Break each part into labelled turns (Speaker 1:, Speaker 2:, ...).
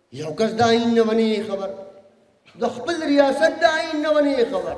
Speaker 1: یو کس د آئین نه ونی خبر د خپل ریاست د آئین نه ونی خبر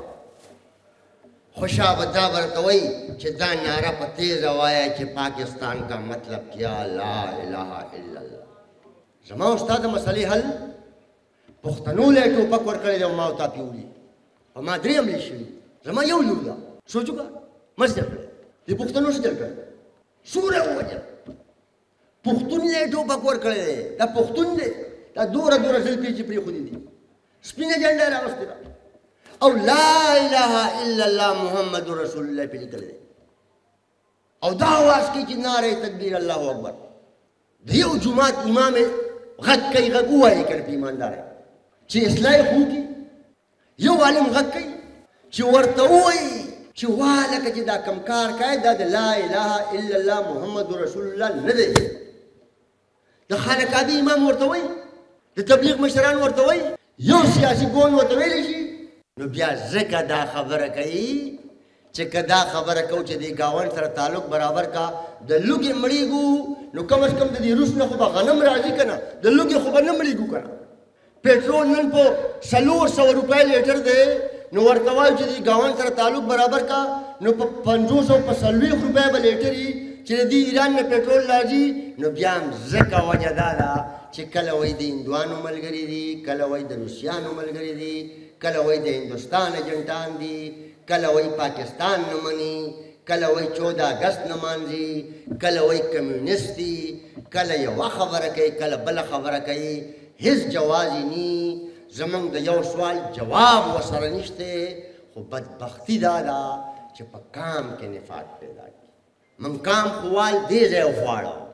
Speaker 1: خوشا بدا برتوئی چې دا نعرہ په تیز وایه چې پاکستان کا مطلب کیا لا الہ الا اللہ زما استاد مسئلې حل پښتنو له ټوپک ورکړی دی او ما ورته پیولي او ما درې حملې شوي زما یو لور ده سوچ وکړه مست دی کړی د پښتنو څه چل کړی څومره یې ووژل پښتون له ټوپک ورکړی دی دا پښتون دی دا دوره زلفې چې پرېښودې دي سپینه جنډه یې راوستې ده او لا الہ الا اللہ محمد رسول اللہ پہ لیکل دے او دا آواز کی چې نعرہ تکبیر اللہ اکبر دیو جماعت امام غد کئی غد ہوائی کر پی ایماندار ہے چې اصلاح خو کی یو عالم غد کئی چې ورته وای چې والکه چې دا کم کار کوي دا د لا الہ الا اللہ محمد رسول اللہ نه دی د خانقاه امام ورته وای د تبلیغ مشران ورته وای یو سیاسي ګوند ورته ویلی شي نو بیا ځکه دا خبره کوي چې که دا خبره کوو چې دې ګاونډ سره تعلق برابر کا د لوږې مړېږو نو کم از کم د دې روس نه خو به غنم راځي که نه د لوږې خو به نه مړېږو که نه پېټرول نن په 400 روپۍ لیټر دی نو ورته وایو چې دې ګاونډ سره تعلق برابر کا نو په 500 په 40 روپۍ به لیټر وي چې د دې ایران نه پېټرول راځي نو بیا هم ځکه وجه دا ده چې کله وایي د هندوانو ملګري دي کله وایي د روسیانو ملګري دي کله وای د هندوستان ایجنټان دي کله وای پاکستان نه مني کله وای 14 اگست نه مانځي کله وای کمیونست دي کله یوه خبره کوي کله بله خبره کوي هیڅ جواز یې ني زموږ د یو سوال جواب ورسره نشته خو بدبختي دا ده چې په کام کې نفاق پیدا کړي موږ کام خوال دې ځای وغواړو